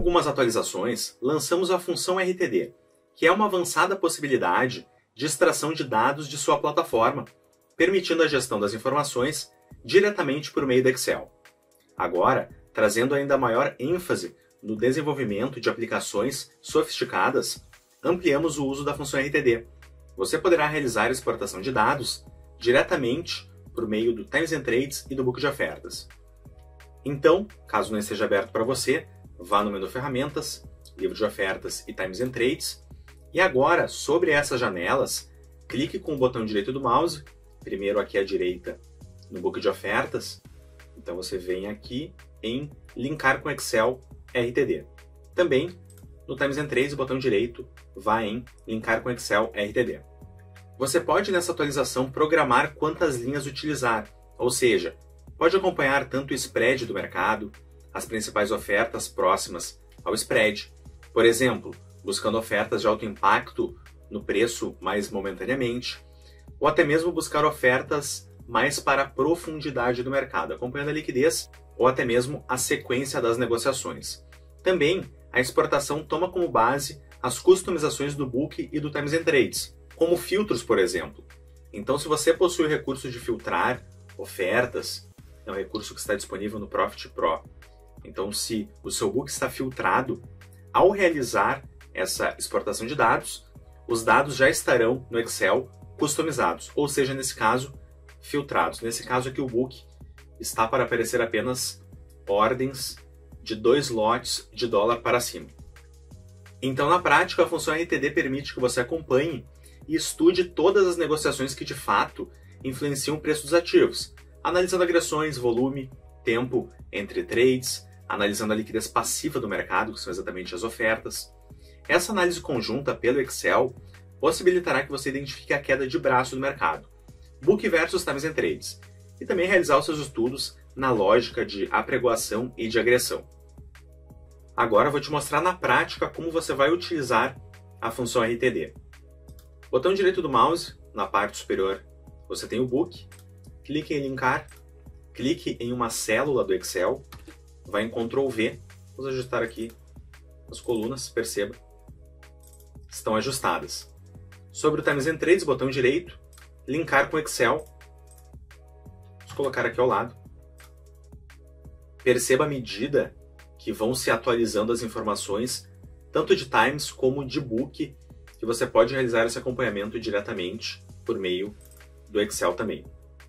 algumas atualizações, lançamos a função RTD, que é uma avançada possibilidade de extração de dados de sua plataforma, permitindo a gestão das informações diretamente por meio do Excel. Agora, trazendo ainda maior ênfase no desenvolvimento de aplicações sofisticadas, ampliamos o uso da função RTD. Você poderá realizar exportação de dados diretamente por meio do Times and Trades e do Book de Ofertas. Então, caso não esteja aberto para você, vá no menu Ferramentas, Livro de Ofertas e Times and Trades, e agora, sobre essas janelas, clique com o botão direito do mouse, primeiro aqui à direita no Book de Ofertas, então você vem aqui em Linkar com Excel RTD. Também, no Times and Trades, o botão direito vai em Linkar com Excel RTD. Você pode, nessa atualização, programar quantas linhas utilizar, ou seja, pode acompanhar tanto o spread do mercado, as principais ofertas próximas ao spread, por exemplo, buscando ofertas de alto impacto no preço mais momentaneamente, ou até mesmo buscar ofertas mais para a profundidade do mercado, acompanhando a liquidez ou até mesmo a sequência das negociações. Também, a exportação toma como base as customizações do Book e do Times and Trades, como filtros, por exemplo. Então, se você possui o recurso de filtrar ofertas, é um recurso que está disponível no Profit Pro. Então, se o seu Book está filtrado, ao realizar essa exportação de dados, os dados já estarão no Excel customizados, ou seja, nesse caso, filtrados. Nesse caso aqui, o Book está para aparecer apenas ordens de 2 lotes de dólar para cima. Então, na prática, a função RTD permite que você acompanhe e estude todas as negociações que, de fato, influenciam o preço dos ativos, analisando agressões, volume, tempo entre trades, analisando a liquidez passiva do mercado, que são exatamente as ofertas. Essa análise conjunta pelo Excel possibilitará que você identifique a queda de braço do mercado, Book versus Times and Trades, e também realizar os seus estudos na lógica de apregoação e de agressão. Agora eu vou te mostrar na prática como você vai utilizar a função RTD. Botão direito do mouse, na parte superior, você tem o Book, clique em Linkar, clique em uma célula do Excel, vai em Ctrl V, vamos ajustar aqui as colunas, perceba, estão ajustadas. Sobre o Times and Trades, botão direito, Linkar com Excel, vamos colocar aqui ao lado. Perceba a medida que vão se atualizando as informações, tanto de Times como de Book, que você pode realizar esse acompanhamento diretamente por meio do Excel também.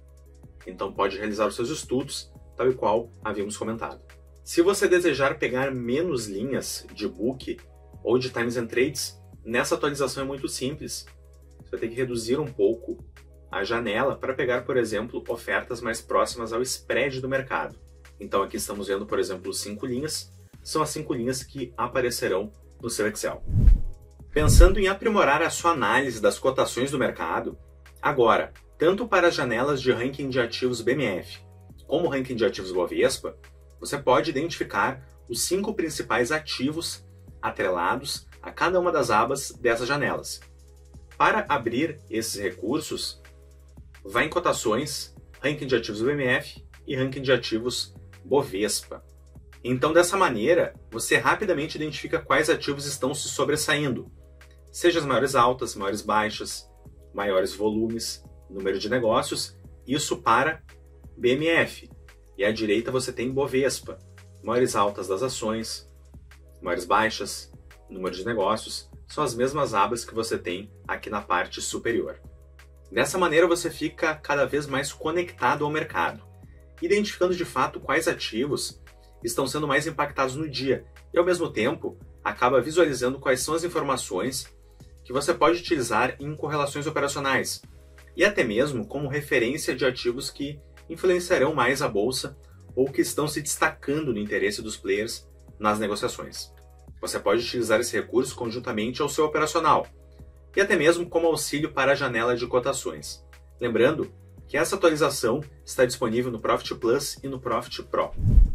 Então pode realizar os seus estudos, tal e qual havíamos comentado. Se você desejar pegar menos linhas de Book ou de Times and Trades, nessa atualização é muito simples. Você vai ter que reduzir um pouco a janela para pegar, por exemplo, ofertas mais próximas ao spread do mercado. Então aqui estamos vendo, por exemplo, 5 linhas, são as 5 linhas que aparecerão no seu Excel. Pensando em aprimorar a sua análise das cotações do mercado, agora, tanto para as janelas de ranking de ativos BMF como ranking de ativos Bovespa, você pode identificar os 5 principais ativos atrelados a cada uma das abas dessas janelas. Para abrir esses recursos, vá em Cotações, Ranking de Ativos BMF e Ranking de Ativos Bovespa. Então, dessa maneira, você rapidamente identifica quais ativos estão se sobressaindo, seja as maiores altas, maiores baixas, maiores volumes, número de negócios, isso para BMF. E à direita você tem Bovespa, maiores altas das ações, maiores baixas, número de negócios, são as mesmas abas que você tem aqui na parte superior. Dessa maneira você fica cada vez mais conectado ao mercado, identificando de fato quais ativos estão sendo mais impactados no dia e, ao mesmo tempo, acaba visualizando quais são as informações que você pode utilizar em correlações operacionais e até mesmo como referência de ativos que influenciarão mais a bolsa ou que estão se destacando no interesse dos players nas negociações. Você pode utilizar esse recurso conjuntamente ao seu operacional e até mesmo como auxílio para a janela de cotações. Lembrando que essa atualização está disponível no Profit Plus e no Profit Pro.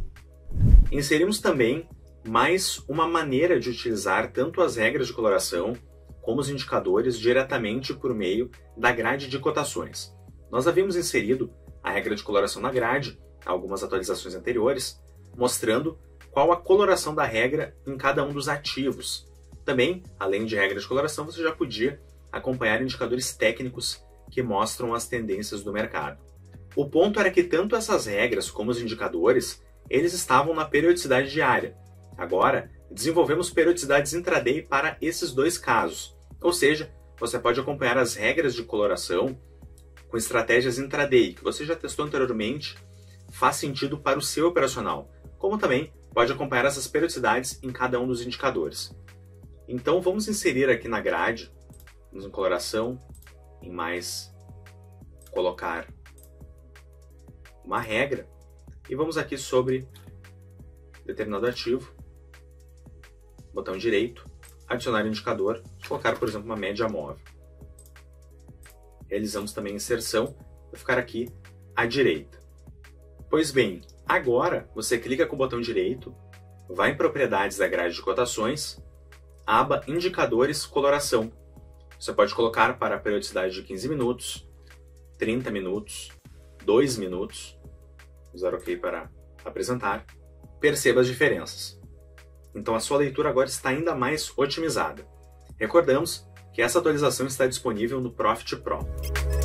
Inserimos também mais uma maneira de utilizar tanto as regras de coloração como os indicadores diretamente por meio da grade de cotações. Nós havíamos inserido a regra de coloração na grade, algumas atualizações anteriores, mostrando qual a coloração da regra em cada um dos ativos. Também, além de regras de coloração, você já podia acompanhar indicadores técnicos que mostram as tendências do mercado. O ponto era que tanto essas regras como os indicadores, eles estavam na periodicidade diária. Agora, desenvolvemos periodicidades intraday para esses dois casos. Ou seja, você pode acompanhar as regras de coloração com estratégias intraday, que você já testou anteriormente, faz sentido para o seu operacional, como também pode acompanhar essas periodicidades em cada um dos indicadores. Então vamos inserir aqui na grade, em coloração, em mais, colocar uma regra, e vamos aqui sobre determinado ativo, botão direito, adicionar indicador, colocar, por exemplo, uma média móvel. Realizamos também a inserção, vai ficar aqui à direita. Pois bem, agora você clica com o botão direito, vai em propriedades da grade de cotações, aba indicadores coloração. Você pode colocar para a periodicidade de 15 minutos, 30 minutos, 2 minutos, usar OK para apresentar. Perceba as diferenças. Então a sua leitura agora está ainda mais otimizada. Recordamos que essa atualização está disponível no Profit Pro.